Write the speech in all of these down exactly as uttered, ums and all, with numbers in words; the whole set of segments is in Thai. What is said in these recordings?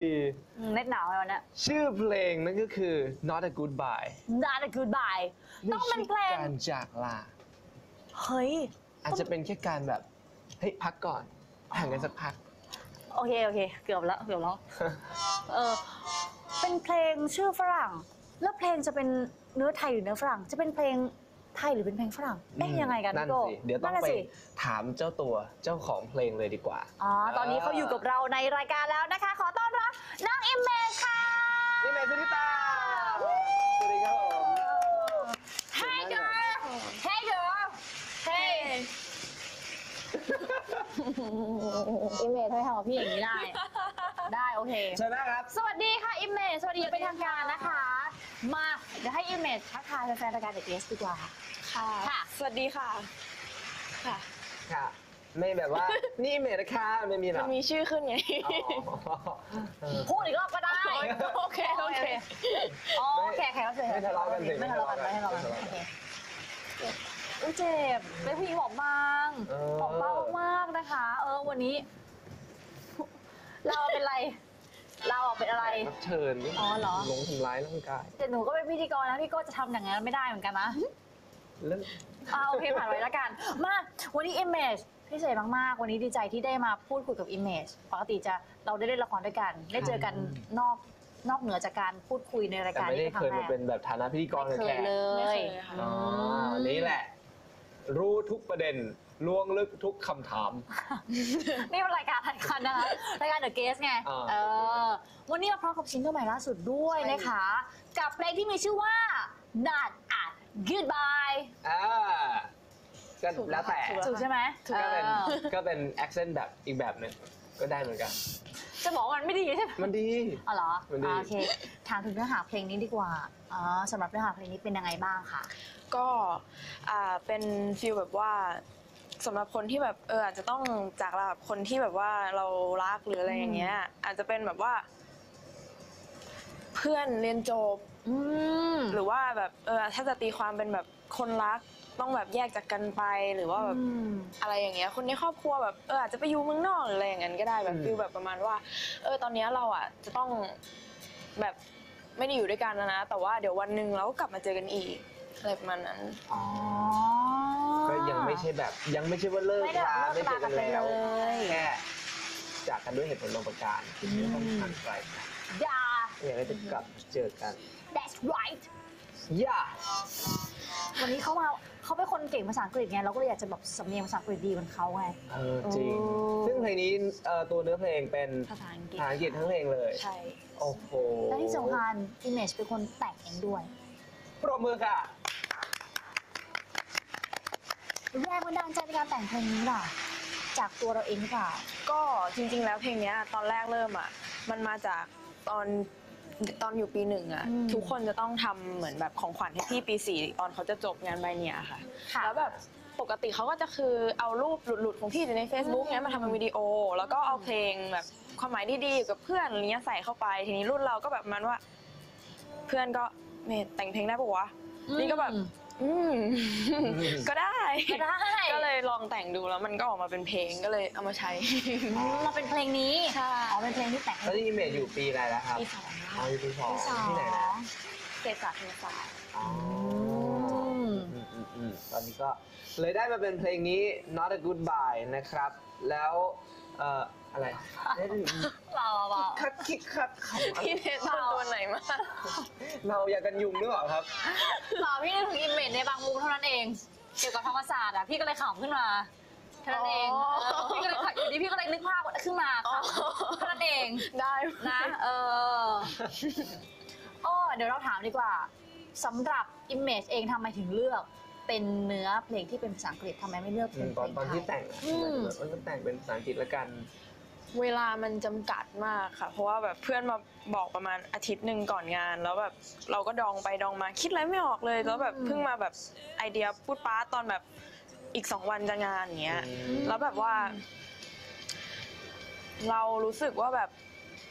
เน็ตหนาวแล้วนะชื่อเพลงนั่นก็คือ not a goodbye not a goodbye ต้องเป็นเพลงการจากลาเฮ้ยอาจจะเป็นแค่การแบบเฮ้ยพักก่อนห่างกันสักพักโอเคโอเคเกือบแล้วเกือบแล้วเออเป็นเพลงชื่อฝรั่งแล้วเพลงจะเป็นเนื้อไทยหรือเนื้อฝรั่งจะเป็นเพลงไทยหรือเป็นเพลงฝรั่งเอ๊ะยังไงกันนั่นสิเดี๋ยวต้องไปถามเจ้าตัวเจ้าของเพลงเลยดีกว่าอ๋อตอนนี้เขาอยู่กับเราในรายการแล้วนะคะขอต้อนรับน้องอิมเมจค่ะอิมเมจสุริตาสวัสดีครับผม Hey girl Hey girl Hey อิมเมจทำไมทำกับพี่อย่างนี้ได้ได้โอเคเชิญนะครับสวัสดีค่ะอิมเมจสวัสดีเป็นทางการนะคะมาเดี๋ยวให้อิมเมจทักทายแฟนๆรายการเด็กเอสดีกว่าค่ะค่ะสวัสดีค่ะค่ะค่ะไม่แบบว่านี่อิมเมจนะคะไม่มีหรอมันมีชื่อขึ้นไงพูดอีกรอบก็ได้โอเคโอเคโอเคแขกรับเชิญไม่ทะเลาะกันไม่ทะเลาะกันไม่ทะเลาะกันโอเคอุ้ยเจ็บเป็นผู้หญิงหอมบางหอมบางมากนะคะเออวันนี้เราเป็นอะไรเราเป็นอะไรเชิญอ๋อเหรอลงทำร้ายร่างกายแต่หนูก็เป็นพิธีกรนะพี่ก็จะทำอย่างนั้นไม่ได้เหมือนกันนะเรื่องอ่าโอเคผ่านไปแล้วกันมาวันนี้ Image พิเศษมากๆวันนี้ดีใจที่ได้มาพูดคุยกับ Image ปกติจะเราได้เล่นละครด้วยกันได้เจอกันนอกนอกเหนือจากการพูดคุยในรายการที่ไม่ได้เคยมาเป็นแบบฐานะพิธีกรไม่เคยเลยอ๋อนี่แหละรู้ทุกประเด็นล้วงลึกทุกคำถามนี่เป็นรายการรายการนะคะรายการ The Guest ไงเออวันนี้มาพร้อมกับซิงเกิลใหม่ล่าสุดด้วยนะคะกับเพลงที่มีชื่อว่า Not a Goodbye อ่าก็แล้วแต่ถูกใช่ไหมก็เป็นก็เป็น accent แบบอีกแบบหนึ่งก็ได้เหมือนกันจะบอกว่ามันไม่ดีใช่ไหมมันดีอ๋อเหรอโอเคถามถึงเนื้อหาเพลงนี้ดีกว่าอ๋อสำหรับเนื้อหาเพลงนี้เป็นยังไงบ้างคะก็อ่าเป็นฟีลแบบว่าสำหรับคนที่แบบเอออาจจะต้องจากลาแบบคนที่แบบว่าเรารักหรืออะไรอย่างเงี้ยอาจจะเป็นแบบว่าเพื่อนเรียนจบหรือว่าแบบเออถ้าจะตีความเป็นแบบคนรักต้องแบบแยกจากกันไปหรือว่าแบบอะไรอย่างเงี้ยคนในครอบครัวแบบเอออาจจะไปอยู่เมืองนอกหรืออะไรอย่างนั้นก็ได้แบบฟีลแบบประมาณว่าเออตอนนี้เราอ่ะจะต้องแบบไม่ได้อยู่ด้วยกันแล้วนะแต่ว่าเดี๋ยววันหนึ่งเราก็กลับมาเจอกันอีกอะไรประมาณนั้นอ๋อก็ยังไม่ใช่แบบยังไม่ใช่ว่าเลิกลาไม่เจอกันแล้วแค่จากกันด้วยเหตุผลบางประการที่ต้องห่างไกลกันอย่าอย่างไรจะกลับเจอกัน That's right อย่าวันนี้เขามาเขาเป็นคนเก่งภาษาอังกฤษไงเราก็เลยอยากจะแบบสำเนียงภาษาอังกฤษดีเหมือนเขาไงเออจริงซึ่งเพลงนี้ตัวเนื้อเพลงเป็นภาษาอังกฤษภาษาอังกฤษทั้งเพลงเลยใช่โอ้โหและที่สำคัญ Image เป็นคนแต่งเองด้วยปรบมือค่ะแรงบันดาลใจในการแต่งเพลงนี้ล่ะจากตัวเราเองหรือเปล่าก็จริงๆแล้วเพลงนี้ตอนแรกเริ่มอ่ะมันมาจากตอนตอนอยู่ปีหนึ่งอ่ะทุกคนจะต้องทำเหมือนแบบของขวัญให้พี่ปีสี่ตอนเขาจะจบงานใบเนี่ยค่ะแล้วแบบปกติเขาก็จะคือเอารูปหลุดๆของพี่ใน Facebook เนี้ยมาทำเป็นวิดีโอแล้วก็เอาเพลงแบบความหมายดีๆกับเพื่อนอะไรเงี้ยใส่เข้าไปทีนี้รุ่นเราก็แบบมันว่าเพื่อนก็เมย์แต่งเพลงได้ปะวะนี่ก็แบบอืมก็ได้ก็ได้ก็เลยลองแต่งดูแล้วมันก็ออกมาเป็นเพลงก็เลยเอามาใช้มาเป็นเพลงนี้ใช่อ๋อเป็นเพลงที่แต่งแล้วที่อิมเมจอยู่ปีอะไรแล้วครับปีสองอ๋ออยู่ปีสองที่ไหนนะเศรษฐศาสตร์ธรรมศาสตร์อ๋อตอนนี้ก็เลยได้มาเป็นเพลงนี้ Not a Goodbye นะครับแล้วเอ่ออะไรเราเราคักคิกคักขำพี่เนทตัวไหนมาเราอยากกันยุงหรือเปล่าครับเราพี่นึกถึงอิมเมจในบางมุมเท่านั้นเองเกี่ยวกับธรรมศาสตร์อ่ะพี่ก็เลยขำขึ้นมาเท่านั้นเองพี่ก็เลยอยู่ดีพี่ก็เลยนึกภาพขึ้นมาค่ะเท่านั้นเองได้นะเอออ๋อเดี๋ยวเราถามดีกว่าสำหรับ Image เองทำไมถึงเลือกเป็นเนื้อเพลงที่เป็นภาษาอังกฤษทำไมไม่เลือกเป็นเพลงไทยตอนที่แต่งมันแต่งเป็นภาษาอังกฤษละกันเวลามันจำกัดมากค่ะเพราะว่าแบบเพื่อนมาบอกประมาณอาทิตย์หนึ่งก่อนงานแล้วแบบเราก็ดองไปดองมาคิดอะไรไม่ออกเลยแล้วแบบเพิ่งมาแบบไอเดียพูดป้าตอนแบบอีกสองวันจะงานอย่างเงี้ยแล้วแบบว่าเรารู้สึกว่าแบบ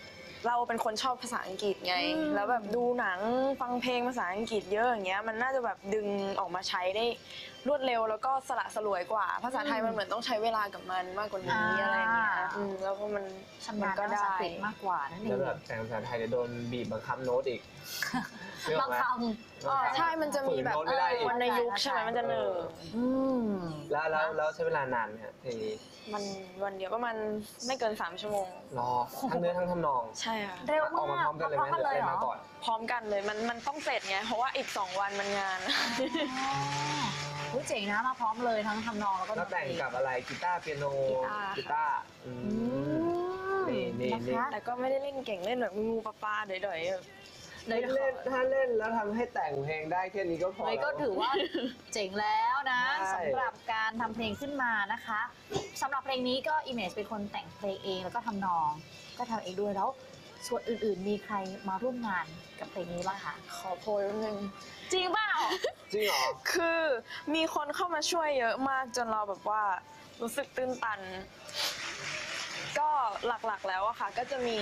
เราเป็นคนชอบภาษาอังกฤษไงอืมแล้วแบบดูหนังฟังเพลงภาษาอังกฤษเยอะอย่างเงี้ยมันน่าจะแบบดึงออกมาใช้ได้รวดเร็วแล้วก็สละสลวยกว่า ภาษาไทยมันเหมือนต้องใช้เวลากับมันมากกว่านี้อะไรอย่างเงี้ยอืมแล้วก็มันชำนาญก็ภาษาได้อังกฤษมากกว่านั่นเอแล้วงแบบแต่งภาษาไทยเดี๋ยวโดนบีบบังคับโน้ตอีกนึกออบาก งไหมคอ๋อใช่มันจะมีแบบฝืนโน้ตไม่ได้อีกวันในยุคใช่ไหมมันจะเหนื่อยำอืมแล้วแล้วแล้วใช้เวลานานไหมฮะเพลงนี้มันวันเดียวประมาณไม่เกินสามชั่วโมงรอทั้งเนื้อทั้งทำนองใช่ค่ะเร็วออกมามากพร้อมกันเลยไหมพร้อมกันเลยหรือเหรมาอก่อนพร้อมกันเลยมันมันต้องเสร็จไงเพราะว่าอีกสองวันมันงานอ๋ออุ๊ยเจ๋งนะมาพร้อมเลยทั้งทำนองแล้วก็แล้วแต่งกับอะไรกีตาร์เปียโนกีตาร์กีตาร์อือืมมนี่นี่นี่นะคะแต่ก็ไม่ได้เล่นเก่งเล่นแบบงูปลาปลาๆเด๋อยๆแบบเลยเล่นถ้าเล่นแล้วทำให้แต่งเพลงได้แค่นี้ก็พอเลยก็แล้วถือว่าเจ๋งแล้วนะใช่สำหรับการทำเพลงขึ้นมานะคะสำหรับเพลงนี้ก็ Image เป็นคนแต่งเพลงเองแล้วก็ทำนอง ก็ทำเองด้วยแล้ว ส่วนอื่นๆ มีใครมาร่วมงานกับเพลงนี้บ้างคะขอโพยแป๊บนึงจริงเปล่าจริงเหรอคือมีคนเข้ามาช่วยเยอะมากจนเราแบบว่ารู้สึกตื้นตัน ก็หลักๆแล้วอะค่ะ ก็จะมี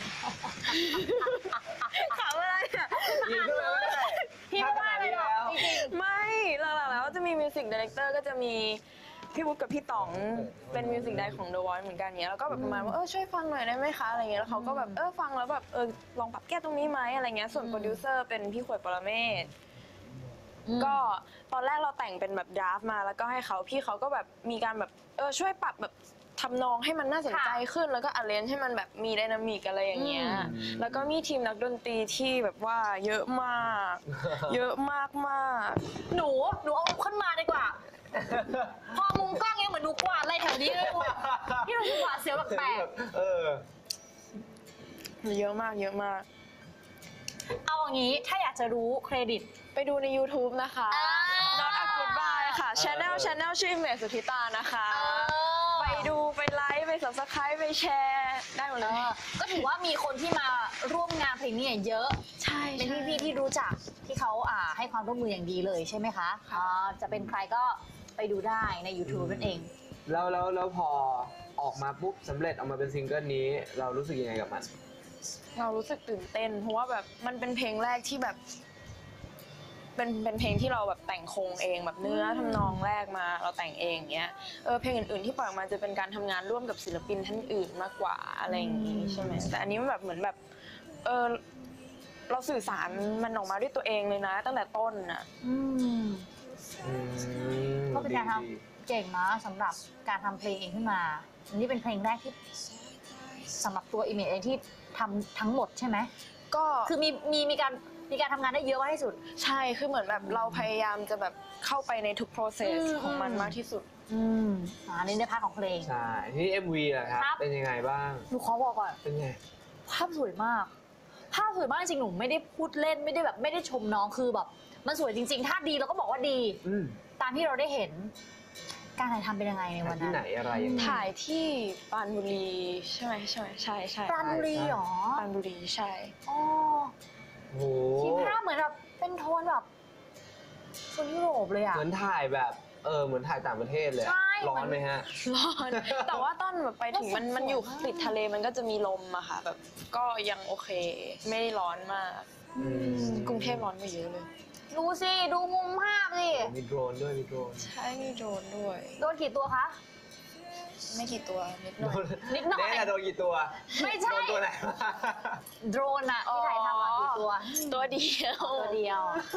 ขำอะไรอะอีกด้วยไม่ได้พี่ไม่ว่าเลยหรอกจริงไม่หลักๆแล้วจะมีมิวสิกดีเลกเตอร์ก็จะมีพี่วุฒิกับพี่ต๋องเป็นมิวสิกไดของ The Voice เหมือนกันเนี้ยแล้วก็แบบประมาณว่าเออช่วยฟังหน่อยได้ไหมคะอะไรเงี้ยแล้วเขาก็แบบเออฟังแล้วแบบเออลองปรับแก้ตรงนี้ไหมอะไรเงี้ยส่วนโปรดิวเซอร์เป็นพี่ขวดปรเมศๆก็ตอนแรกเราแต่งเป็นแบบดราฟต์มาแล้วก็ให้เขาพี่เขาก็แบบมีการแบบเออช่วยปรับแบบทำนองให้มันน่าสนใจขึ้นแล้วก็อาเลนให้มันแบบมีไดนามิกอะไรอย่างเงี้ยอืมแล้วก็มีทีมนักดนตรีที่แบบว่าเยอะมาก เยอะมากมากหนูหนูเอาขึ้นมาดีกว่า พอมุมกล้องยังเหมือนหนูกวาดอะไรแถวนี้เลยว่ะที่เรากวาดเสียวแปลกเออเยอะมากเยอะมากๆเอาอย่างนี้ถ้าอยากจะรู้เครดิตไปดูใน YouTube นะคะอ่า Not a Goodbye ค่ะ Channel Channel ชื่อเมสุธิตานะคะ ไปดูไปไลค์ไป Subscribe ไปแชร์ได้หมดเอเลยอก็ถือว่ามีคนที่มาร่วมงานเพลงนี้เยอะใช่เป็นพี่ๆที่รู้จักที่เขาอ่าให้ความร่วมมืออย่างดีเลยใช่ไหมคะอ่าจะเป็นใครก็ไปดูได้ใน YouTube นั่นเองแล้วแล้วแล้วพอออกมาปุ๊บสำเร็จออกมาเป็นซิงเกิลนี้ เรารู้สึกยังไงกับมันเรารู้สึกตื่นเต้น เพราะว่าแบบมันเป็นเพลงแรกที่แบบ เป็นเป็นเพลงที่เราแบบแต่งโครงเองแบบเนื้อทำนองแรกมาเราแต่งเองเงี้ยเออเพลงอื่นๆที่ปล่อยออกมาจะเป็นการทำงานร่วมกับศิลปินท่านอื่นมากกว่าอะไรอย่างงี้ใช่ไหมแต่อันนี้มันแบบเหมือนแบบเออเราสื่อสารมันออกมาด้วยตัวเองเลยนะ ตั้งแต่ต้นน่ะอืมอืมก็เป็นการทดีำเก่งนะสำหรับการทำเพลงเองขึ้นมา อันนี้เป็นเพลงแรกที่สำหรับตัวอิเมจเองที่ทำทั้งหมดใช่ไหมก็คือมีมีมีการมีการทำงานได้เยอะมากที่สุดใช่คือเหมือนแบบเราพยายามจะแบบเข้าไปในทุก process อืมของมันมากที่สุดอืมอ่าอันนี้ในพาร์ทของเพลงใช่ที่ เอ็ม วี ล่ะครับครับเป็นยังไงบ้างหนูขอบอกก่อนเป็นไงภาพสวยมาก ภาพสวยมากจริงๆหนูไม่ได้พูดเล่นไม่ได้แบบไม่ได้ชมน้องคือแบบ มันสวยจริง ๆ ถ้าดีเราก็บอกว่าดีอืมตามที่เราได้เห็น การถ่ายทำเป็นยังไงในวันที่นั้นไหนอะไรยังไงถ่ายที่ปรานบุรีใช่ไหมใช่ไหมใช่ใช่ปราณบุรีเหรอปรานบุรีใช่อ๋อโอ้โหทีภาพเหมือนแบบเป็นโทนแบบโซนยุโรปเลยอ่ะเหมือนถ่ายแบบเออเหมือนถ่ายต่างประเทศเลยอะใช่ร้อนไหมฮะร้อน แต่ว่าตอนแบบไปถึงมันแล้วสวยมันอยู่มากติดทะเลมันก็จะมีลมอะค่ะ แบบก็ยังโอเค ไม่ได้ร้อนมากอืมกรุงเทพร้อนกว่าเยอะเลยดูสิ ดูมุมภาพสิมีโดรนด้วยมีโดรนใช่มีโดรนด้วยโดนกี่ตัวคะไม่กี่ตัวนิดหน่อยนิดหน่อยเนี่ยโดนกี่ตัวไม่ใช่โดนตัวไหนมาโดรนอะที่ถ่ายทำอะกี่ตัวตัวเดียวตัวเดียว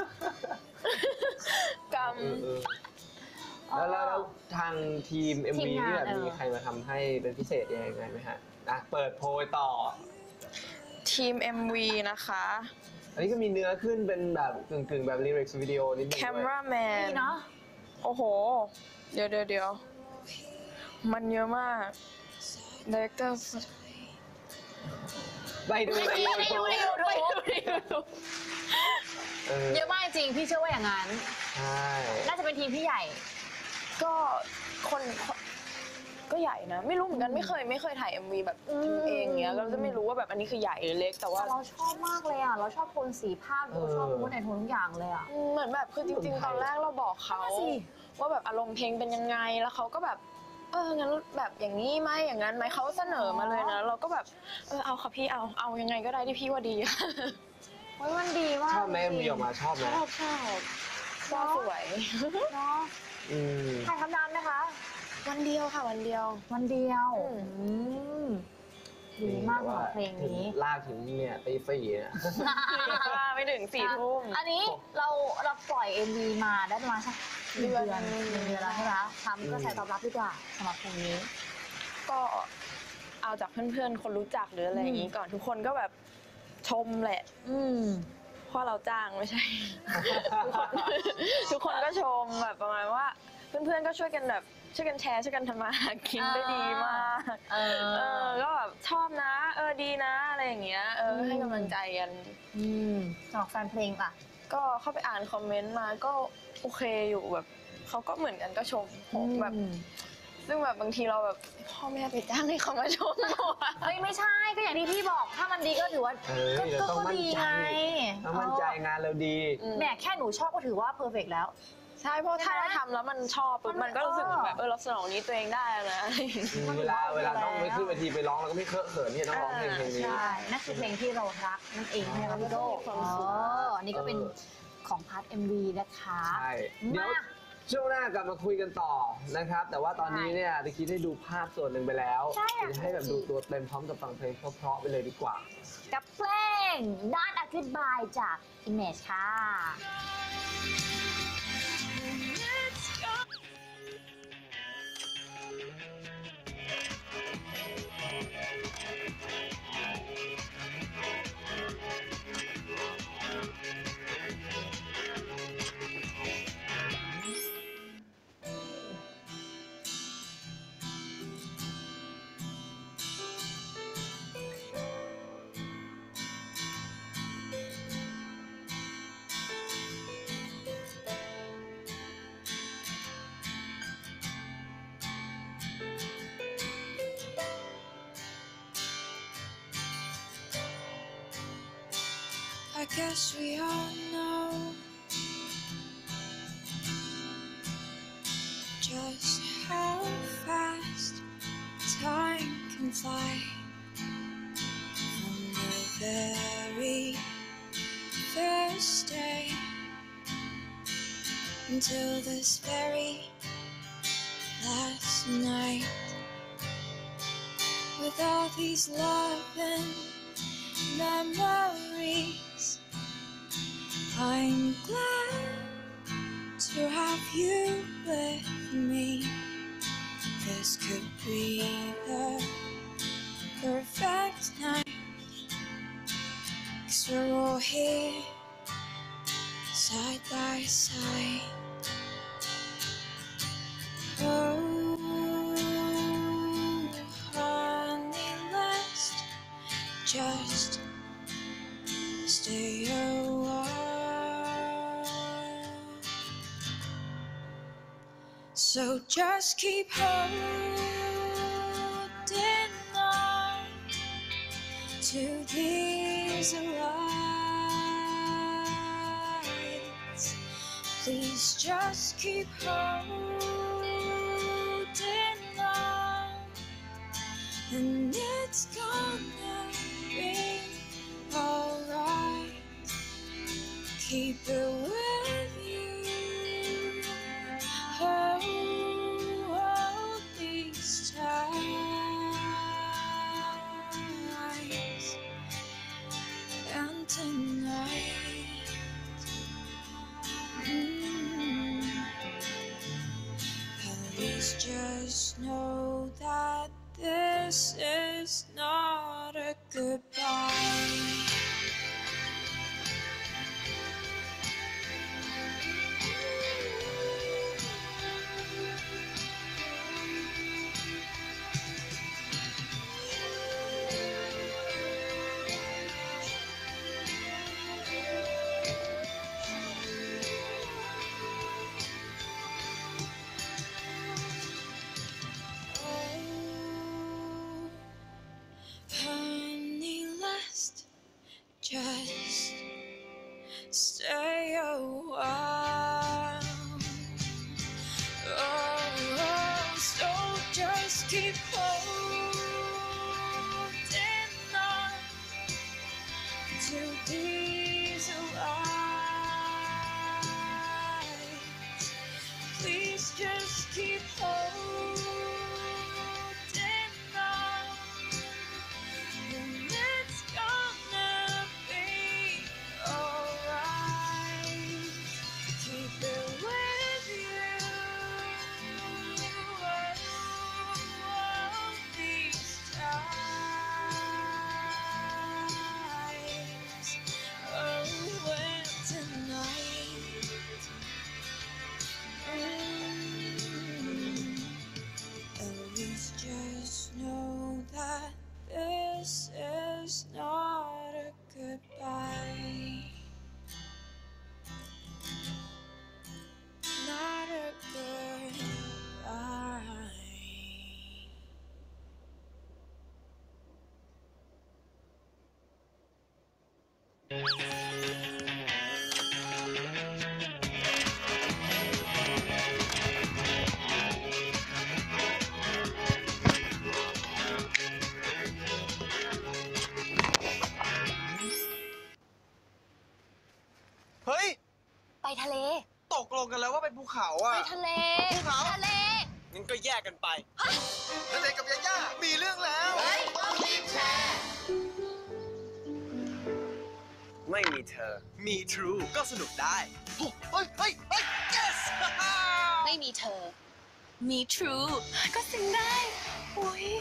กรรมเออเออแล้วแล้วแล้วทางทีม เอ็มทีวีมงานนี่แบบเออมีใครมาทำให้เป็นพิเศษยังไงไหมฮะอ่ะเปิดโพยต่อทีม เอ็ม วี นะคะอันนี้ก็มีเนื้อขึ้นเป็นแบบกึ่งกึ่งๆแบบลิริกส์วิดีโอนิดนึงแคมด้วยราแมนนี่เนาะโอ้โห เดี๋ยวเดี๋ยวเดี๋ยวมันเยอะมากดีเรคเตอร์ไปดูในไม่ยูได้ทูดูบในยูทูบเออเยอะมากจริงพี่เชื่อว่าอย่างนั้นใช่น่าจะเป็นทีมที่ใหญ่ก็คนก็ใหญ่นะ ไม่รู้เหมือนกันไม่เคยไม่เคยถ่าย เอ็ม วี แบบอืมเองเงี้ยเราจะไม่รู้ว่าแบบอันนี้คือใหญ่หรือเล็กแต่ว่าแต่เราชอบมากเลยอ่ะ เราชอบโทนสีภาพเราชอบมูดในโทนทุกอย่างเลยอ่ะเหมือนแบบคือจริงๆ ตอนแรกเราบอกเขานั่นน่ะสิว่าแบบอารมณ์เพลงเป็นยังไงแล้วเขาก็แบบเอองั้นแบบอย่างนี้ไหมอย่างนั้นไหมเขาเสนอมาเลยนะเราก็แบบเออเอาค่ะพี่เอาเอายังไงก็ได้ที่พี่ว่าดีโอ้ยมันดีมากชอบไหมจริงมีออกมาชอบไหมชอบชอบก็สวยเนาะอืมถ่ายทำนานไหมคะวันเดียวค่ะวันเดียววันเดียวอืมอืมดีมากสำหรับเพลงนี้ลากถึงเนี่ยตีสี่เนี่ยว่าไม่ถึงสี่ทุ่มอันนี้เราเราปล่อย เอ็ม วี มาได้ประมาณสักหนึ่งเดืเดืออน นหนึ่งเดือนแล้วใช่ไหมทำก็ใส่ตอบรับดีกว่าสำหรับเพลงนี้ก็เอาจากเพื่อนๆ คนรู้จักหรืออะไรอย่างนี้ก่อนทุกคนก็แบบชมแหละอืมเพราะเราจ้างไม่ใช่ ทุกคนทุกคนก็ชมแบบประมาณว่า เพื่อนๆ ก็ช่วยกันแบบช่วยกันแชร์ช่วยกันทำมาหากินได้ดีมากเออเออก็แบบชอบนะ เออดีนะอะไรอย่างเงี้ยเออให้กำลังใจกันอืมสำหรับแฟนเพลงล่ะก็เข้าไปอ่านคอมเมนต์มาก็โอเคอยู่แบบเขาก็เหมือนกันก็ชมแบบ ซึ่งแบบบางทีเราแบบพ่อแม่ไปจ้างให้เขามาชมเราอะเฮ้ยไม่ใช่ก็อย่างที่พี่บอกถ้ามันดีก็ถือว่าเออก็เราก็ต้องก็มั่นดีใจไงต้องมั่นใจงานเราดีแหมแค่หนูชอบก็ถือว่าเพอร์เฟกแล้วใช่เพราะถ้าเราทำแล้วมันชอบปุ๊บมันมันก็รู้สึกเออแบบเออเราสนองนี้ตัวเองได้แล้วนะอะไรอย่างเงี้ยอืมเวลาเวลาต้องไปขึ้นเวทีไปร้องเราก็ไม่เคอะเขินที่จะต้องร้องเพลงเพลงนี้ใช่นั่นคือเพลงที่เรารักนั่นเองใช่ไหมคะพี่โก้มีความสุขอ๋ออันนี้ก็เป็นของพาร์ท เอ็ม วี นะคะใช่เดี๋ยวมาช่วงหน้ากลับมาคุยกันต่อนะครับ แต่ว่าตอนนี้เนี่ยตะกี้ได้ดูภาพส่วนหนึ่งไปแล้วใช่อะเดี๋ยวให้แบบดูตัวเต็มพร้อมกับฟังเพลงเพราะๆไปเลยดีกว่ากับเพลง Not a Goodbye จาก Image ค่ะ I guess we all know just how fast time can fly. From the very first day until this very last night, with all these loving memories, I'm glad to have you with me. This could be the perfect night, 'cause we're all here side by side. Oh, honey, let's just stay a while. So just keep holding on to these lights. Please just keep holding on, and it's gonna be alright. Keep it with you. Oh, all these times and tonight. Mm. At least just know that this is not a goodbye. Oh, honey, let's just stay a while. Oh, so just to these eyes. Please just keep holding on, and it's gonna be alright. Keep it with you all these times. Oh, when tonight, mm, at least just know that this is not a goodbye. Not a goodbye. เฮ้ยไปทะเลตกลงกันแล้วว่าไปภูเขาอ่ะไปทะเลภูเขาทะเลงั้นก็แยกกันไปณเดชน์กับยาย่ามีเรื่องแล้วไม่มีเธอมี True ก็สนุกได้เฮ้ยเฮ้ยเฮ้ย yes ไม่มีเธอ มี True ก็ซึ้งได้อุ้ย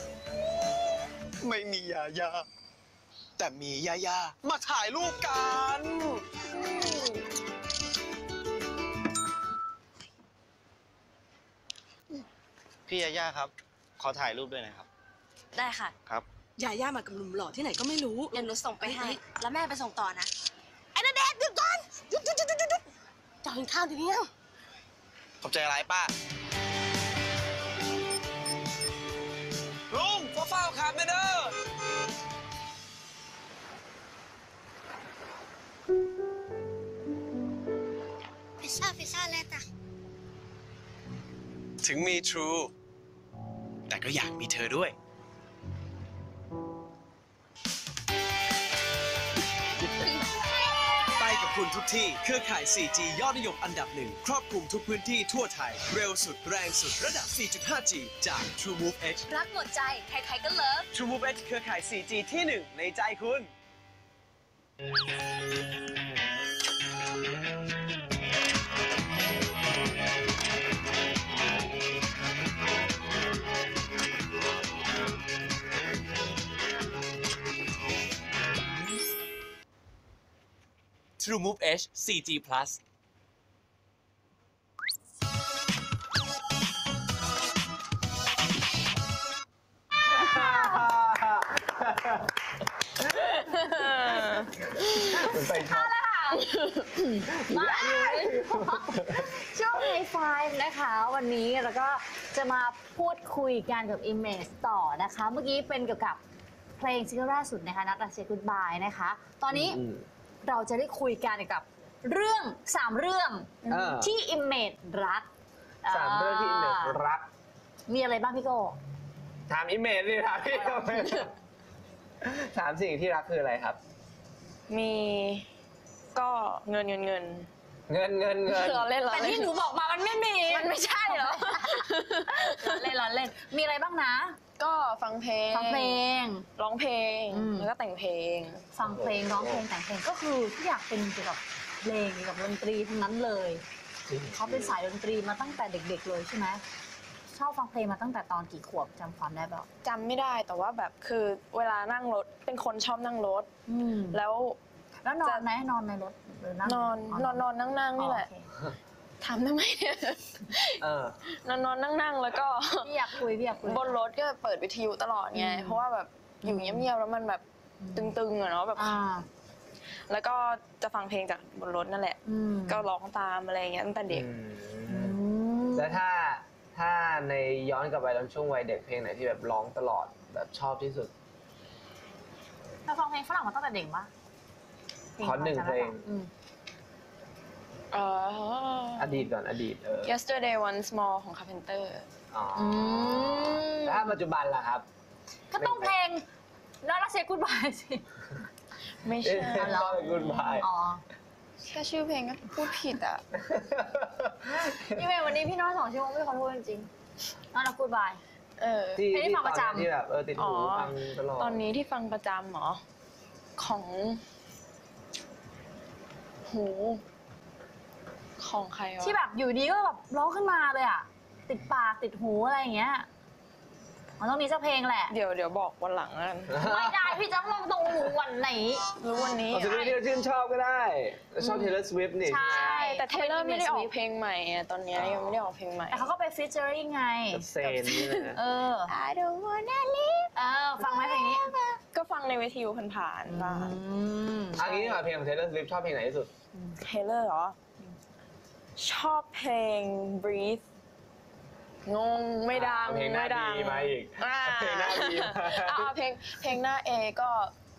ไม่มียาย่าแต่มียาย่ามาถ่ายรูปกันพี่ยาย่าครับ ขอถ่ายรูปด้วยนะครับได้ค่ะครับยาย่ามากับหนุ่มหล่อที่ไหนก็ไม่รู้เดี๋ยวหนูส่งไปให้เฮ้ยแล้วแม่ไปส่งต่อนะ ไอ้นาเดชน์หยุดก่อนหยุดหยุดหยุดหยุดหยุดจะกินข้าวทีเดียวขอบใจอะไรป้าลุงเฝ้าๆครับแม่เด้อพิซซ่าพิซซ่าแล้วจ้ะถึงมี True แต่ก็อยากมีเธอด้วย ไปกับคุณทุกที่ เครือข่าย โฟร์จี ยอดนิยมอันดับหนึ่ง ครอบคลุมทุกพื้นที่ทั่วไทย เร็วสุดแรงสุดระดับ โฟร์จุดห้าจี จาก True Move Edge รักหมดใจ ใครๆก็เลิฟ True Move Edge เครือข่าย โฟร์จี ที่หนึ่งในใจคุณ True Move Edge โฟร์จี Plus มันไปชอบมาช่วงไฮไฟว์นะคะ วันนี้เราก็จะมาพูดคุยกันกับ Image ต่อนะคะ เมื่อกี้เป็นเกี่ยวกับเพลงซิงเกิลล่าสุดนะคะนัดรักเซกูดบายนะคะ ตอนนี้เราจะได้คุยกันเกี่ยวกับเรื่องสามเรื่องเออที่ Image รักสามเรื่องที่อิมเมจรักมีอะไรบ้างพี่โก้ถามอิมเมจดิถามพี่ทำไมสามสิ่งที่รักคืออะไรครับมีก็เงินเงินเงินเงินเงินเงินเราเล่นเราแต่เล่นที่หนูบอกมามันไม่มีมันไม่ใช่เหรอล้อเล่นล้อเล่นมีอะไรบ้างนะก็ฟังเพลงฟังเพลงร้องเพลงอืมแล้วก็แต่งเพลงฟังเพลงร้องเพลงแต่งเพลงก็คือทุกอย่างเป็นเกี่ยวกับเพลงเกี่ยวกับดนตรีทั้งนั้นเลยเขาเป็นสายดนตรีมาตั้งแต่เด็ก ๆ เลยใช่ไหมชอบฟังเพลงมาตั้งแต่ตอนกี่ขวบจำความได้เปล่าจำไม่ได้แต่ว่าแบบคือเวลานั่งรถเป็นคนชอบนั่งรถอืมแล้วแล้วนอนไหมนอนในรถหรือนั่งนอนนอนนอนนั่งนั่งนี่แหละอ๋อโอเคถามทำไมเออนอนนอนนั่งนั่งแล้วก็พี่อยากคุยพี่อยากคุยบนรถก็เปิดวิทยุตลอดไงอืมเพราะว่าแบบอยู่เงียบๆแล้วมันแบบตึงๆอะเนาะแบบอ่าแล้วก็จะฟังเพลงจากบนรถนั่นแหละอืมก็ร้องตามอะไรอย่างเงี้ยตั้งแต่เด็กอือืมมแล้วถ้าถ้าในย้อนกลับไปตอนช่วงวัยเด็กเพลงไหนที่แบบร้องตลอดแบบชอบที่สุดเราฟังเพลงฝรั่งมาตั้งแต่เด็กปะขอหนึ่งเพลงอืมเอ่ออดีตก่อนอดีตเออ Yesterday Once More ของ Carpenter อ๋ออมแล้วถ้าปัจจุบันล่ะครับก็ต้องเพลงแล้วรักเซกูดบายสิไไม่ใช่ก็กุดบายอ๋อแค่ชื่อเพลงก็พูดผิดอ่ะนี่เมย์วันนี้พี่น้อยสองชั่วโมงไม่ขอโทษจริงๆน้องเราพูดบายเออที่เพลงที่ที่ฟังตปอนระจำนั้นที่แบบเออติดหูฟังตลอดตอนนี้ที่ฟังประจำเหรอ ของโหของใครวะที่แบบอยู่ดีก็แบบร้องขึ้นมาเลยอ่ะ ติดปากติดหูอะไรอย่างเงี้ยมันต้องมีสักเพลงแหละเดี๋ยวเดี๋ยวบอกวันหลังกันไม่ได้พี่จะลงตรงวันไหนรู้วันนี้เอาศิลปินที่เราชื่นชอบก็ได้ชอบ Taylor Swift นี่ใช่แต่เทเลอร์ไม่ได้ออกเพเพลงลงใหม่อะตอนเนี้ยยังไม่ได้ออกเพลงใหม่แต่เขาก็ไปฟีเจอริ่งไงกับเซนนี่แหละเออ I don't wanna leave เออ ฟังไหมเพลงนี้ก็ฟังในวิทยุผ่านๆบ้างอันนี้ดีกว่าเพลงของ Taylor Swift ชอบเพลงไหนที่สุดเทเลอร์เหรอ ชอบเพลง breathe งงไม่ดังเพลงหน้าไม่ดังดีมาอีกอ่าเพลงหน้าดีมาเอาเอาเพลงเพลงหน้า A ก็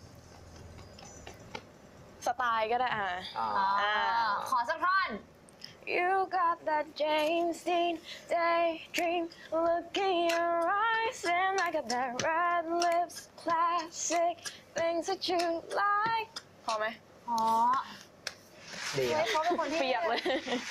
สไตล์ก็ได้อ่ะอ๋ออ่า ขอสักท่อน You got that James Dean daydream look in your eyes and I got that red lips classic things that you like พอไหมอ๋อดีคเฮ้รัยบเขาเป็นคนที่เปียกเลย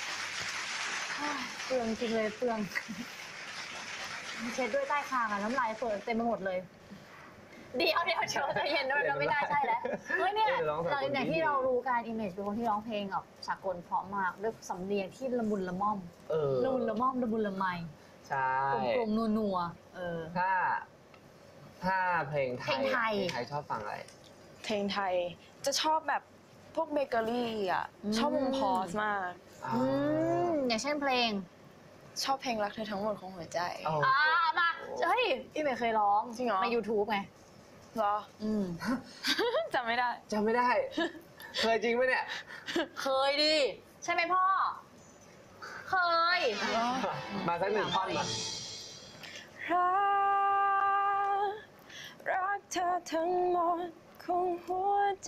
เปลืองจริงเลยเปลืองเช็ดด้วยใต้คางอะน้ำลายเปิดเต็มไปหมดเลยเดี๋ยวเดี๋ยวเดี๋ยวใจเย็นด้วยเราไม่น่าใช่แล้วเฮ้ยเนี่ยเออร้องสากลอย่างที่เรารู้การอิมเมจเป็นคนที่ร้องเพลงแบบสากลเพราะมากด้วยสำเนียงที่ละมุนละม่อมเออละมุนละม่อมละมุนละไมใช่กลมๆนัวๆเออถ้าถ้าเพลงไทยเพลงไทยเพลงไทยชอบฟังอะไรเพลงไทยจะชอบแบบพวกเบเกอรี่อ่ะ ชอบวงพอสมากอืมอย่างเช่นเพลงชอบเพลงรักเธอทั้งหมดของหัวใจอ๋ออ่ามาเฮ้ยพี่เมย์เคยร้องจริงเหรอใน YouTube ไงเหรออืมจำไม่ได้จำไม่ได้ เคยจริงไหมเนี่ยเคยดิ ใช่ไหมพ่อ เคยมาสักหนึ่งท่อนมารักรักเธอทั้งหมดของหัวใจ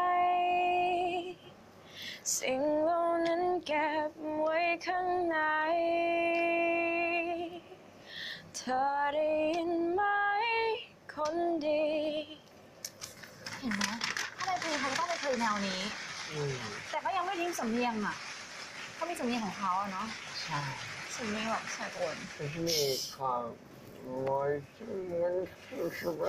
สิ่งเหล่านั้นเก็บไว้ข้างใน เธอได้ยินไหมคนดีเห็นไหมถ้าในเพลงเขาต้องเป็นเพลงแนวนี้อืมแต่ก็ยังไม่ทิ้งสำเนียงอ่ะเขามีสำเนียงของเขาอะเนาะใช่สำเนียงแบบสากลเป็นที่มีความมอยมันสุด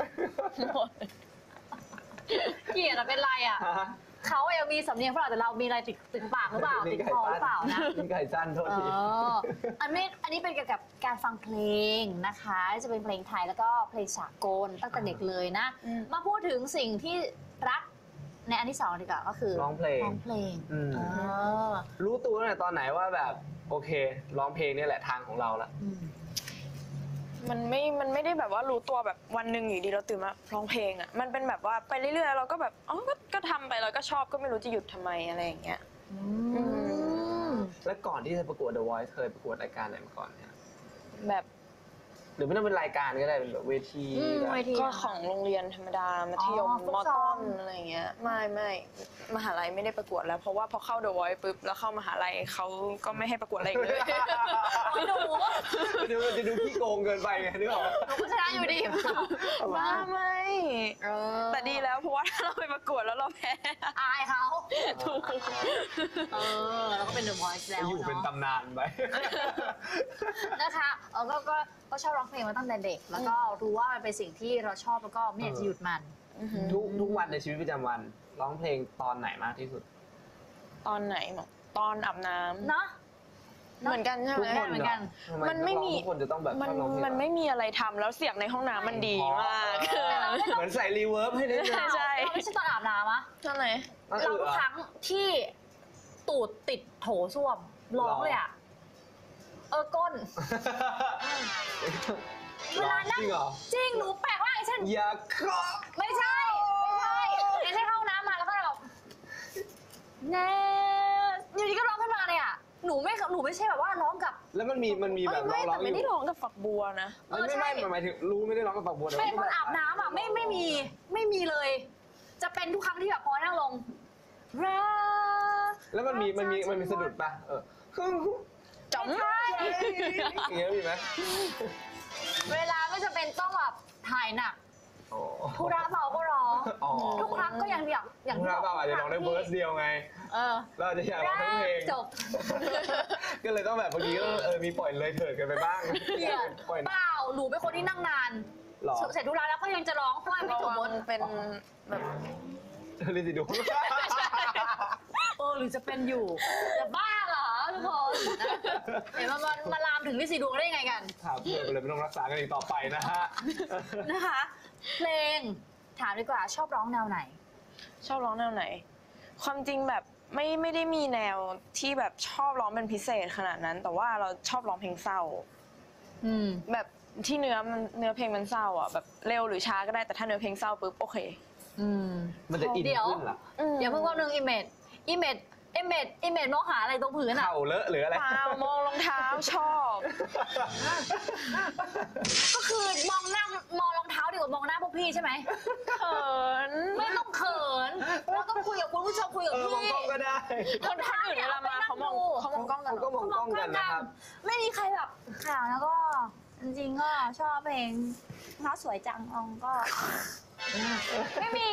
เกลียดอะเป็นไรอะเขาอะยังมีสำเนียงฝรั่งแต่เรามีอะไรติดติดปากหรือเปล่าติดคอหรือเปล่านะลิ้นไก่สั้นโทษเอทีออันนี้อันนี้เป็นเกี่ยวกับการฟังเพลงนะคะ จะเป็นเพลงไทยแล้วก็เพลงสากลตั้งแต่เด็กเลยนะอืมมาพูดถึงสิ่งที่รักในอันที่สองดีกว่าก็คือร้องเพลงร้องเพลงอืมเออรู้ตัวตั้งแต่ตอนไหนว่าแบบโอเคร้องเพลงนี่แหละทางของเราละอืมมันไม่ มันไม่ได้แบบว่ารู้ตัวแบบวันหนึ่งอยู่ดีเราตื่นมาร้องเพลงอ่ะ มันเป็นแบบว่าไปเรื่อยๆเราก็แบบ อ๋อ ก็ก็ทำไปแล้วก็ชอบก็ไม่รู้จะหยุดทำไมอะไรอย่างเงี้ยอืมแล้วก่อนที่จะประกวด The Voice เคยประกวดรายการไหนมาก่อนเนี่ยแบบหรือไม่ต้องเป็นรายการก็ได้เป็นแบบเวทีอืมแบบเวทีก็ของโรงเรียนธรรมดา มัธยมอ๋อฟุตมซอต้ลนอะไรอย่างเงี้ย ไม่ไม่มหาลัยไม่ได้ประกวดแล้ว เพราะว่าพอเข้า The Voice ปุ๊บแล้วเข้ามหาลัยเขาก็ไม่ให้ประกวดอะไรอีกเลยไม่ดูจะดูจะดูขี้โกงเกินไปไงนึกออกไหมหนูก็ชนะอยู่ดีมาไม่เออแต่ดีแล้วเพราะว่าถ้าเราไปประกวดแล้วเราแพ้อายเขาถูกเออ แล้วก็เป็น The Voice แล้วอยู่เป็นเนาะตำนานไปนะคะเออก็ก็ก็ชอบร้องเพลงมาตั้งแต่เด็ก แล้วก็รู้ว่ามันเป็นสิ่งที่เราชอบแล้วก็ไม่อยากจะหยุดมันทุกทุกวันในชีวิตประจำวัน ร้องเพลงตอนไหนมากที่สุดตอนไหนหมอตอนอาบน้ำเนาะเหมือนกันใช่ไหทุมกคนเหมือนกันทำมันไม่มีทุกคนจะต้องแบบมันชอบร้องเพลงมันไม่มีอะไรทำแล้วเสียงในห้องน้ำมันดีมากแต่เราไม่ต้องเหมือนใส่รีเวิร์บให้ได้เลยใช่เราไม่ใช่ตอนอาบน้ำอะตอนไหนต้องเราเอทุกอครั้งที่ตูดติดโถส้วมร้องเลยอะเออก้น เวลานั่งจริงเหรอจริงหนูแปลกมากอย่างเช่นอย่าเคาะไม่ใช่ ไม่ใช่อย่างเช่นเข้าห้องน้ำมาแล้วก็แบบแน่อยู่ดีก็ร้องขึ้นมาเลยอะหนูไม่หนูไม่ใช่แบบว่าร้องกับแล้วมันมีมันมีเอ้แบยบไม่ร้องแต่ๆอไม่ได้ยู่ร้องกับฝักบัวนะมันไม่ไม่หมายถึงรู้ไม่ได้ร้องกับฝักบัวแต่ไม่ว่าตอนอาบน้ำอ่ะไม่ไม่มี ไม่มีเลย จะเป็นทุกครั้งที่แบบพอนั่งลงรักแล้วมันมีมันมีมันมีสะดุดป่ะเออจ๋อมใช่อย่างเงี้ยมีไหมเวลาไม่จะเป็นต้องแบบถ่ายหนักธุระเบาก็ร้องอ๋อทุกครั้งก็ยังอยากอย่างธุที่ระบอกเบาอาจจะร้องได้เวอร์สเดียวไงเออเราอาจจะอยากร้องทั้งเพลงจบก็เลยต้องแบบบางทีก็เออมีปล่อยเลยเถิดกันไปบ้างเกลียดปล่อยเปล่าหนูเป็นคนที่นั่งนานหรอเสร็จธุระแล้วก็ยังจะร้องเพราะว่าไม่ระจบวับงทเป็นแบบลิซิดูเออหรือจะเป็นอยู่จะบ้าเหรอทุกคนนะเห็นมันมามาลามถึงลิซีดวงได้ยังไงกันครับเพื่อนเลยไม่ต้องรักษากันอีกต่อไปนะฮะนะคะ เพลงถามดีกว่าชอบร้องแนวไหนชอบร้องแนวไหน ความจริงแบบไม่ไม่ได้มีแนวที่แบบชอบร้องเป็นพิเศษขนาดนั้น แต่ว่าเราชอบร้องเพลงเศร้าอืมแบบที่เนื้อมันเนื้อเพลงมันเศร้าอ่ะแบบเร็วหรือช้าก็ได้แต่ถ้าเนื้อเพลงเศร้าปุ๊บโอเคอืมมันจะอินเดี๋ยวขึ้นเหรอเดี๋ยวเพิ่งว่าหนึ่งอิเมจอิเมจอิเมจอิเมจมองหาอะไรตรงผืนอ่ะเข่าเลอะหรืออะไรเปล่ามองรองเท้าชอบก็คือมองหน้ามองรองเท้าดีกว่ามองหน้าพวกพี่ใช่ไหมเขินไม่ต้องเขินเราต้องคุยกับคุณผู้ชมคุยกับเออพี่มองกล้องก็ได้คนท่านอื่นเวลามาเขามองเขามองกล้องกันเขาก็มองกล้องกันนะครับไม่มีใครแบบข่าวแล้วก็ จริงๆก็ชอบเพลงน้าสวยจังอองก็ ไม่มี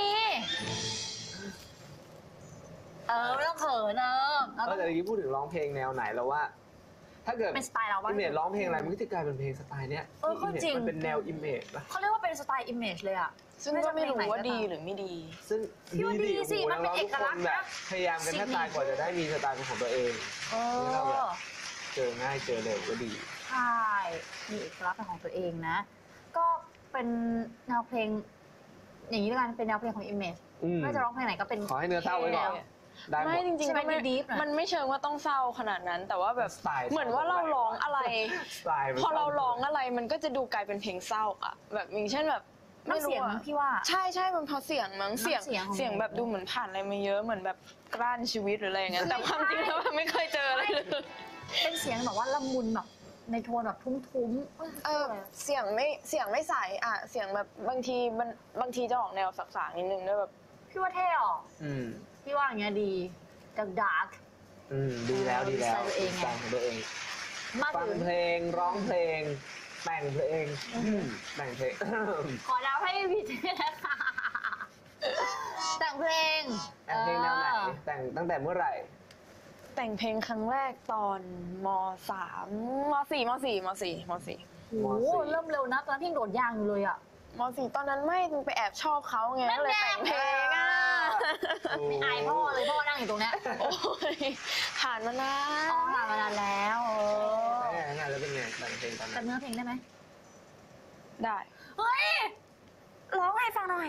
เออไม่ต้องเขินเออเราเอต้อองแต่เมื่อกี้พูดถึงร้องเพลงแนวไหนแล้วว่า ถ้าเกิดเป็นสไตล์เราบ้างอิมเมจร้องเพลงอะไรมันก็จะกลายเป็นเพลงสไตล์เนี้ยเออก็จริงมันเป็นแนวอิมเมจปะเขาเรียกว่าเป็นสไตล์อิมเมจเลยอะซึ่งก็ไม่รู้ว่าดีหรือไม่ดีซึ่งพี่ว่าดีสิโอ้โหมันเป็นองๆทุกเอกลักษณ์คนแบบนะพยายามกันแทบตายกว่าจะได้มีสไตล์เป็นของตัวเองเอเราแบบอเจอง่ายเจอเร็วก็ดีใช่ มีเอกลักษณ์เป็นของตัวเองนะ ก็เป็นแนวเพลง อย่างนี้ด้วยกันเป็นแนวเพลงของ Image อืมไม่ว่าจะร้องเพลงไหนก็เป็นขอให้เนื้อเศร้าไว้ก่อน ได้หมไม่ดจริงใช่ๆไหมก็ไม่ดีฟหน่อยมันไม่เชิงว่าต้องเศร้าขนาดนั้น แต่ว่าแบบสไตล์เหมือนว่าเราร้องอะไรสไตล์มันพอเราร้องอะไรมันก็จะดูกลายเป็นเพลงเศร้าอะแบบอย่างเช่นแบบไม่น้ำรู้เสียงอะพี่ว่าใช่ใช่มันเพราะเสียงมั้งเสียงน้ำเสียงของเสียงแบบดูเหมือนผ่านอะไรมาเยอะเหมือนแบบกลั้นชีวิตหรืออะไรอย่างเงี้ยแต่ความจริงแล้วแบบไม่เคยเจออะไรเลยเป็นเสียงแบบว่าละมุนแบบในโทนแบบทุ้มๆเออเสียงไม่เสียงไม่ใสอะเสียงแบบบางทีมันบางทีจะออกแนวสักๆนิดนึงด้วยแบบพี่ว่าเท่ออกอืมพี่ว่าอย่างเงี้ยดีจากดาร์กอืมดีแล้วดีแล้วสไตล์ตัวเองไงสไตล์ของตัวเองมาฟังถึงเพลงร้องเพลง แต่งเพลงแต่งเพลงขอดาวให้พี่เท่นะคะแต่งเพลงแต่งเพลงแนวไหนแต่งตั้งแต่เมื่อไหร่แต่งเพลงครั้งแรกตอนมสามมสี่มสี่มสี่มสี่โอ้โหเริ่มเร็วนะตอนนั้นพี่ยังโดดยางอยู่เลยอะมสี่ตอนนั้นไม่ไปแอบชอบเขาไงก็เลยแต่งเพลงอ่ะไม่อายพ่อเลยพ่อนั่งอยู่ตรงเนี้ยโอ้ยผ่านมานานอ๋อผ่านมานานแล้วเออแต่งงานแล้วเป็นไงแต่งเพลงตอนนั้แต่นเนื้อเพลงได้ไหมได้เฮ้ยร้องให้ฟังหน่อย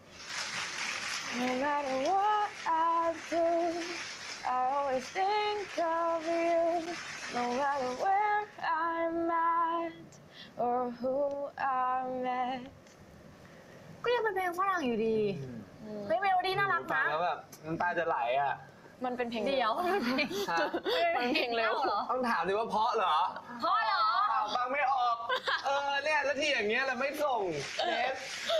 No matter what I do I always think of you No matter where I'm at or who I met ก็ยังเป็นเพลงฝรั่งอยู่ดีเฮ้ยเมโลดี้น่ารักฟันะงแล้วแบบน้ำตาจะไหลอ่ะมันเป็นเพลงเดี๋ยวมันเป็นเพลงฮะมันเป็นเพลงเร็วเหรอต้องถามดิว่าเพราะเหรอเพราะเหรอเปล่าฟังไม่ออก เออเนี่ยแล้วที่อย่างเงี้ยเราไม่ส่งเนฟ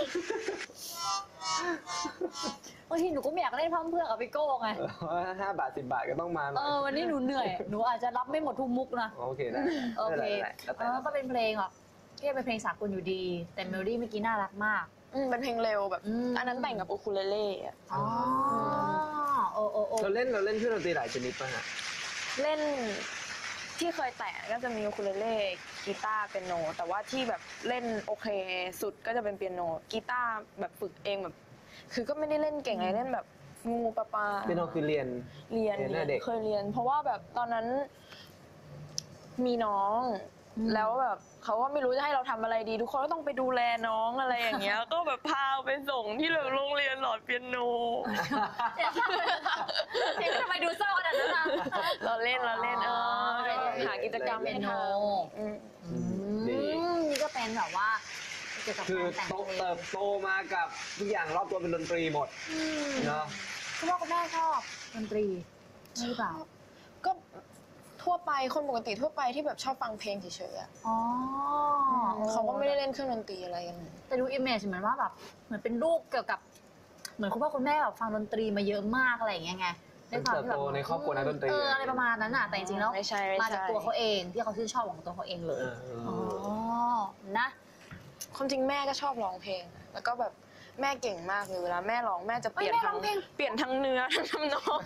บางทีหนูก็ไม่อยากเล่นพร่ำเพรื่อกับพี่โก้ไงห้าบาทสิบบาทก็ต้องมาหน่เออยอวันนี้หนูเหนื่อย หนูอาจจะรับไม่หมดทุกมุกนะโอเคได้โอเคไม่เป็นไรแล้วเอแต่อก็เป็นเพลงแบบที่เป็นเพลงสากลอยู่ดี แต่เมโลดี้เมื่อกี้น่ารักมากอืมเป็นเพลงเร็วแบบอืมอันนั้นแต่งกับอูคูเลเล่อะอ๋อโอ้โอ้โอ้เราเล่นเราเล่นเครื่องดนตรีหลายชนิดป่ะฮะเล่นที่เคยแตะก็จะมีอูคูเลเล่กีตาร์เปียโน แต่ว่าที่แบบเล่นโอเคสุดก็จะเป็นเปียโนกีตาร์แบบฝึกเองแบบ คือก็ไม่ได้เล่นเก่งอะไรเล่นแบบงูปลาปลาเป็นโนคือเรียนเรียนเรียนตั้งแต่เด็กเคยเรียน เพราะว่าแบบตอนนั้นมีน้อง แล้วแบบเขาก็ไม่รู้จะให้เราทำอะไรดี ทุกคนก็ต้องไปดูแลน้องอะไรอย่างเงี้ย ก็แบบพาไปส่งที่โรงเรียนหลอดเปียโนเดี๋ยวทำไมดูเศร้าขนาดนั้นอ่ะเราเล่นเราเล่นเอออ๋อหากิจกรรมให้ทำอืมดีอืมนี่ก็เป็นแบบว่าเกี่ยวกับคือการแต่งโตเพลเติงบโตมากับทุกอย่างรอบตัวเป็นดนตรีหมดอืมเนาะคุณพ่อคุณแม่ชอบดนตรีใช่หรือเปล่าก็ทั่วไปคนปกติทั่วไปที่แบบชอบฟังเพลงเฉยๆอะอ๋อเขาก็ไม่ได้เล่นเครื่องดนตรีอะไรกันแต่ดูอิมเมจเหมือนว่าแบบเหมือนเป็นลูกเกี่ยวกับ เหมือนคุณพ่อคุณแม่แบบฟังดนตรีมาเยอะมากอะไรอย่างเงี้ยไงด้วยความที่แบบเติบโตในครอบครัวนักดนตรีเอออะไรประมาณนั้นน่ะแต่จริงๆแล้วไม่ใช่ไม่ใช่มาจากตัวเขาเองที่เขาชื่นชอบของตัวเขาเองเลยเอออ๋อนะความจริงแม่ก็ชอบร้องเพลง แล้วก็แบบแม่เก่งมากเลยเวลาแม่ร้องแม่จะเปลี่ยนทั้งเปลี่ยนทั้งเนื้อทั้งทำนอง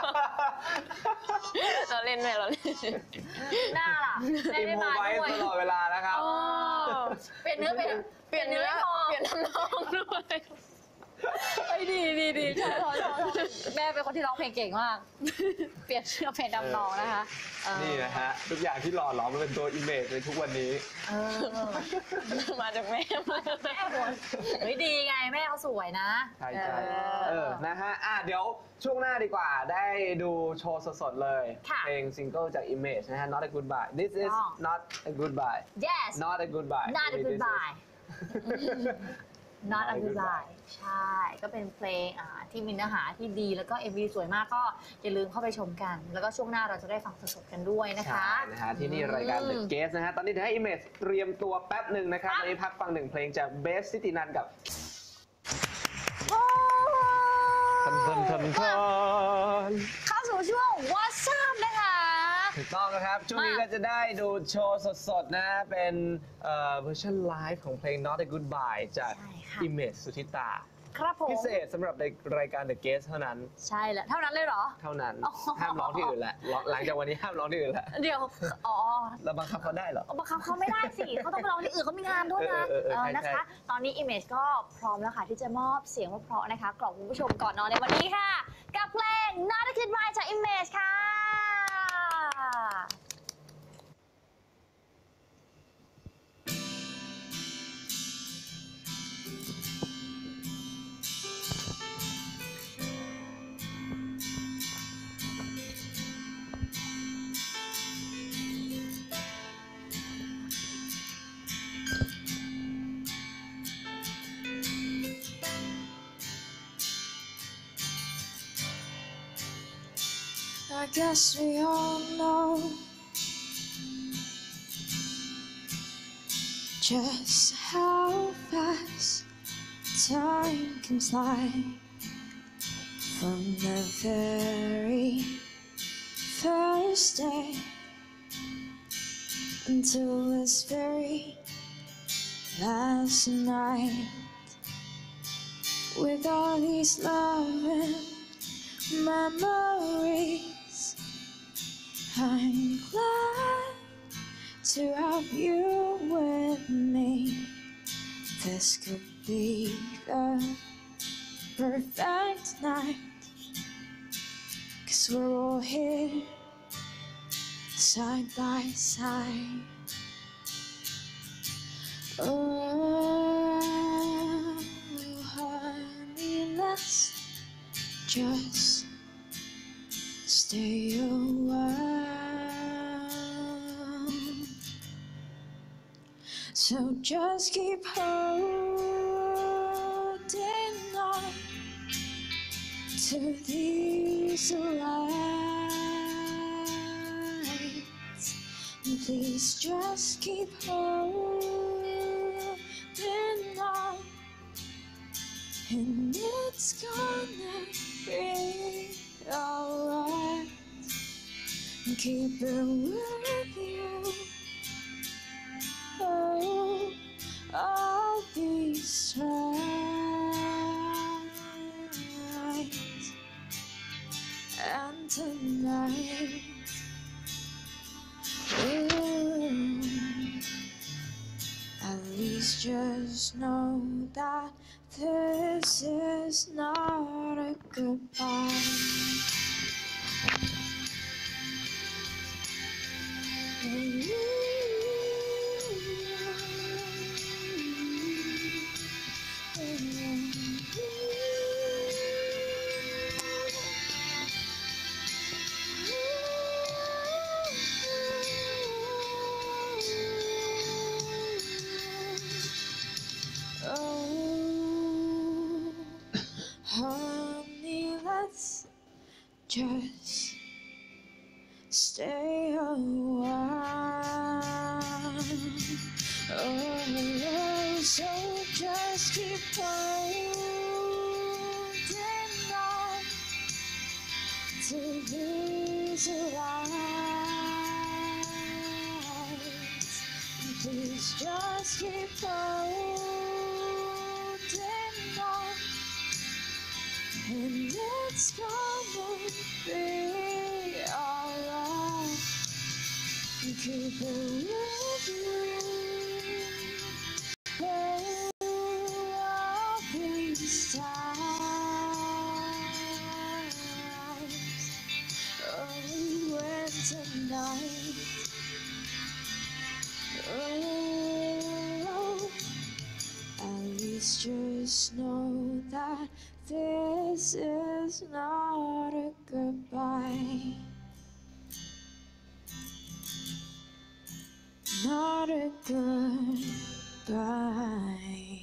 เราเล่นแม่เราเล่นหน้าล่ะแม่อิมได้โพมาไว้ด้วยตลอดเวลานะครับเปลี่ยนเนื้อเป็นเปลี่ยนเนื้อให้พอเปลี่ยนทำนองด้วยไอ้ดีดีดีชอบชอบชอบแม่เป็นคนที่ร้องเพลงเก่งมาก เปลี่ยนเชื่อเพลงดำนองนะคะเออนี่นะฮะทุกอย่างที่หล่อหลอมมาเป็นตัวอิมเมจในทุกวันนี้เออมาจากแม่มาจากแม่แม่คนเฮ้ยดีไงแม่เขาสวยนะใช่ใช่เออเออ นะฮะ อ่ะ เดี๋ยวช่วงหน้าดีกว่า ได้ดูโชว์สดๆเลยค่ะเพลงซิงเกิลจาก Image นะฮะ Not a Goodbye This is ต้อง not a goodbye yes Not a goodbye not a This is- goodbye not Not a a goodbye ใช่ ก็เป็นเพลงอ่าที่มีเนื้อหาที่ดีแล้วก็ เอ็ม วี สวยมากก็อย่าลืมเข้าไปชมกัน แล้วก็ช่วงหน้าเราจะได้ฟังสดๆกันด้วยนะคะใช่นะฮะ ที่นี่รายการ The Guest นะฮะ ตอนนี้เดี๋ยวให้ Image เตรียมตัวแป๊บหนึ่งนะครับครับตอนนี้พักฟังหนึ่งเพลงจากเบสซิตินันกับทันทันทันทันเข้าสู่ช่วง What's Up นะคะถูกต้องนะครับ ช่วงนี้ก็จะได้ดูโชว์สดๆ นะ เป็นเอ่อเวอร์ชันไลฟ์ของเพลง Not a Goodbye จากใช่ค่ะ Image สุธิตาครับผมพิเศษสำหรับในรายการ The Guest เท่านั้นใช่แล้วเท่านั้นเลยเหรอเท่านั้นอ๋อห้ามร้องที่อื่นแหละร้องหลังจากวันนี้ห้ามร้องที่อื่นแหละเดี๋ยว อ๋อเราบังคับเขาได้เหรอบังคับเขาไม่ได้สิ เขาต้องไปร้องที่อื่นเขามีงานด้วยนะเออเออเออเออใช่นะคะใช่ตอนนี้ Image ก็พร้อมแล้วค่ะ ที่จะมอบเสียงเพราะๆนะคะ กล่อมคุณผู้ชมก่อนนอนในวันนี้ค่ะ กับเพลง Not a Goodbye จาก Image ค่ะ I guess we all know just how fast time can fly from the very first day until this very last night with all these loving memories. I'm glad to have you with me. This could be the perfect night, 'cause we're all here side by side. Oh, honey, let's just stay a while. So just keep holding on to these lights, and please just keep holding on, and it's gonna be alright. Keep it with you. Oh, all these nights and tonight. Ooh, at least just know that this is not a goodbye. Oh, honey, let's just stay a while. Oh, so just keep holding on to these lights. Please just keep holding and it's gonna be alright. Keep it with you. All these times, only when tonight. Oh, at least just know that this is not a goodbye. Not a goodbye.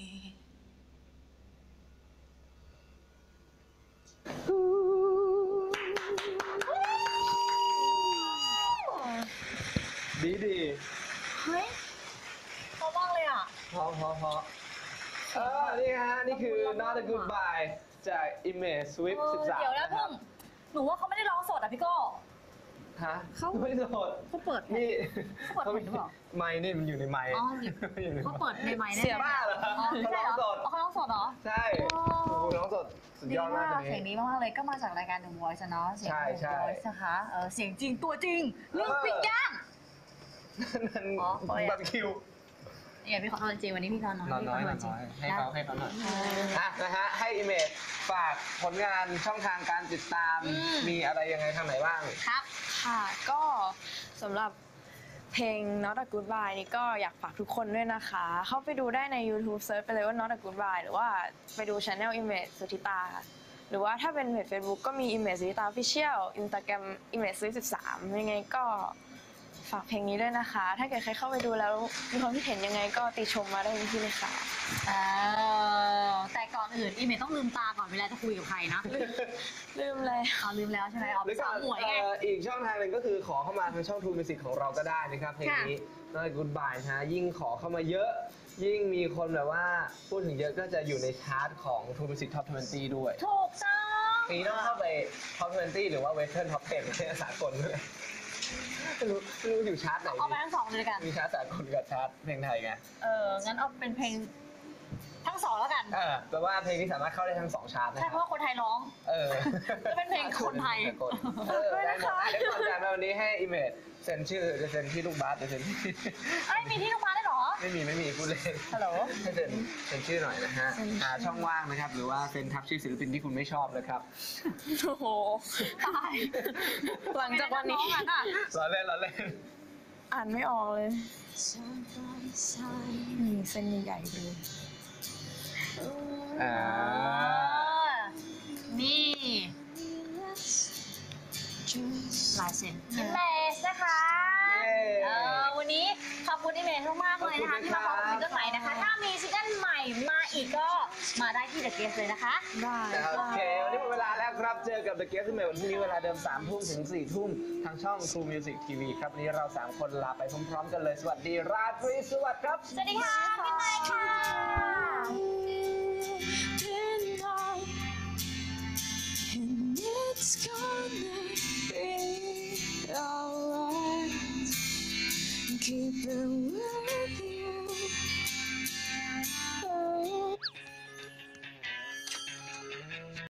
ดีดีเฮ้ยเพราะมากเลยอ่ะพอพอพอเออนี่ฮะ นี่คือ Not a Goodbye จาก Image Swift สิบสามเดี๋ยวนะครัพึ่งหนูว่าเขาไม่ได้ร้องสดอ่ะพี่โก้ฮะเขาไม่โสดเขาเปิดเพลงนี่เขาเปิดเพลงหรือเปล่าไม้นี่มันอยู่ในไม้อ๋ออยู่อยู่ในเขาไมค์เปิดในไมค์แน่เสียบ้าเหรออ๋อไม่ใช่เหรอเขาร้องสดอ๋อเขาร้องสดเหรอใช่อ๋อโอ้โหร้องสดสุดยอดมากคนเสียงนี้ดีมากๆเลยก็มาจากรายการ The Voice อะเนาะเสียงใช่ The ใช่ Voice นะคะเออเสียงจริงตัวจริงเรื่องปิ้งย่างนั่นอ๋อเขาเรียกบัตรคิวเนี่ยพี่ขอโทษจริงวันนี้พี่นอนน้อยนอนน้อยนอนจริน้งอยให้เขาให้เขาหน่อยเอออ่ะนะฮะให้ Image ฝากผลงานช่องทางการติดตามอืมมีอะไรยังไงทางไหนบ้างครับค่ะก็สำหรับเพลง Not a Goodbye นี่ก็อยากฝากทุกคนด้วยนะคะ เข้าไปดูได้ใน YouTube เซิร์ชไปเลยว่า Not a Goodbye หรือว่าไปดู Channel Image สุธิตาค่ะหรือว่าถ้าเป็นเพจ Facebook ก็มี Image สุธิตา Official Instagram Image สิบสามยังไงก็ฝากเพลงนี้ด้วยนะคะ ถ้าเกิดใครเข้าไปดูแล้วมีความคิดเห็นยังไงก็ติชมมาได้ที่เลยค่ะเออแต่ก่อนอื่นอีเมลต้องลืมตาก่อนเวลาจะคุยกับใครนะลืมเลยอ๋อลืมแล้วใช่ไหมอ๋อหรือสาก่อวน หมวยไงเอ่ออีกช่องทางหนึ่งก็คือขอเข้ามาทางช่อง True Music ของเราก็ได้นะครับเพลงนี้ Not a Goodbye นะฮะยิ่งขอเข้ามาเยอะ ยิ่งมีคนแบบว่าพูดถึงเยอะก็จะอยู่ในชาร์ตของ True Music Top ยี่สิบด้วยถูกต้องปีนี้ต้องเข้าไป Top ยี่สิบหรือว่า Western Top สิบไม่ใช่สากลด้วยไม่รู้ไม่รู้อยู่ชาร์ตไหนเอาไปทั้งสองเลยกันมีชาร์ตสากลกับชาร์ตเพลงไทยไงเออ งั้นเอาเป็นเพลงทั้งสองแล้วกันเออแปลว่าเพลงนี้สามารถเข้าได้ทั้งสองชาร์ตนะใช่เพราะว่าคนไทยร้องเออจะเป็นเพลงคนไทยเออได้หมดอ่ะเดี๋ยวก่อนจากวันนี้ให้ Image เซ็นชื่อจะเซ็นที่ลูกบาสจะเซ็นที่เอ้ยมีที่ลูกมาได้เหรอไม่มีไม่มีพูดเล่นฮัลโหลให้เซ็นเซ็นชื่อหน่อยนะฮะหาช่องว่างนะครับ หรือว่าเซ็นทับชื่อศิลปินที่คุณไม่ชอบนะครับโอ้โหตายหลังจากวันนี้ไม่ได้ร้องอ่ะล้อเล่นล้อเล่นอ่านไม่ออกเลยนี่เส้นใหญ่ๆเลยอ่านี่ ลายเซ็นอิเมจนะคะเย้เออวันนี้ขอบคุณอิเมจมากๆเลยนะคะ ที่มาพร้อมซิงเกิลใหม่นะคะ ถ้ามีซิงเกิลใหม่มาอีกก็มาได้ที่ The Guest เลยนะคะได้โอเค วันนี้หมดเวลาแล้วครับ เจอกับ The Guest ใหม่วันพรุ่งนี้เวลาเดิมสามทุ่มถึงสี่ทุ่มทางช่อง True Music ที วี ครับวันนี้เราสามคนลาไปพร้อมๆกันเลย สวัสดีราตรีสวัสดิ์ครับสวัสดีค่ะพี่ไมค์ค่ะ And it's gonna be alright. Keep it